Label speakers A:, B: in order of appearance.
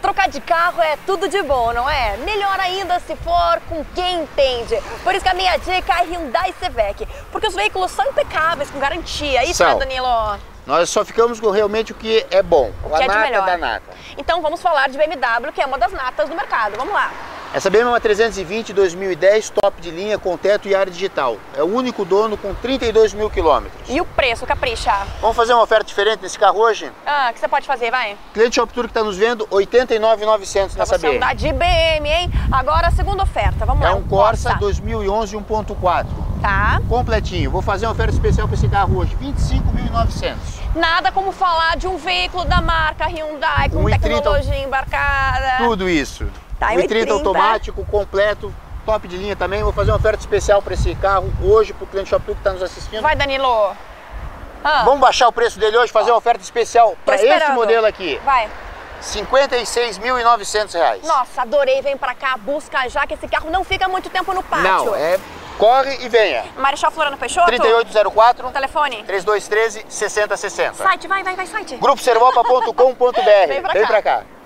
A: trocar de carro é tudo de bom, não é? Melhor ainda se for com quem entende. Por isso que a minha dica é Hyundai Cevec, porque os veículos são impecáveis, com garantia. Isso, né, Danilo?
B: Nós só ficamos com realmente o que é bom,
A: o que é de melhor.
B: da nata.
A: Então vamos falar de BMW, que é uma das natas do mercado. Vamos lá.
B: Essa BMW é uma 320 2010, top de linha, com teto e área digital. É o único dono com 32 mil quilômetros.
A: E o preço, capricha?
B: Vamos fazer uma oferta diferente nesse carro hoje?
A: Ah, o que você pode fazer, vai?
B: Cliente Shop Tour que está nos vendo, 89.900 nessa BM.
A: Você andar de BM, hein? Agora a segunda oferta, vamos lá.
B: É um Corsa 2011 1.4.
A: Tá.
B: Completinho. Vou fazer uma oferta especial para esse carro hoje, 25.900.
A: Nada como falar de um veículo da marca Hyundai, com tecnologia embarcada.
B: Tudo isso.
A: Tá,
B: 1.30 automático, completo, top de linha também. Vou fazer uma oferta especial para esse carro hoje, para o cliente Shop Tour que está nos assistindo.
A: Vai, Danilo.
B: Vamos baixar o preço dele hoje, fazer uma oferta especial para esse modelo aqui.
A: Vai.
B: R$ 56.900.
A: Nossa, adorei. Vem pra cá, busca já, que esse carro não fica muito tempo no pátio.
B: Não, corre e venha.
A: Marechal Floriano Peixoto?
B: 3804.
A: Telefone?
B: 3213 6060.
A: Site, vai, site.
B: Gruposervopa.com.br. Vem pra cá.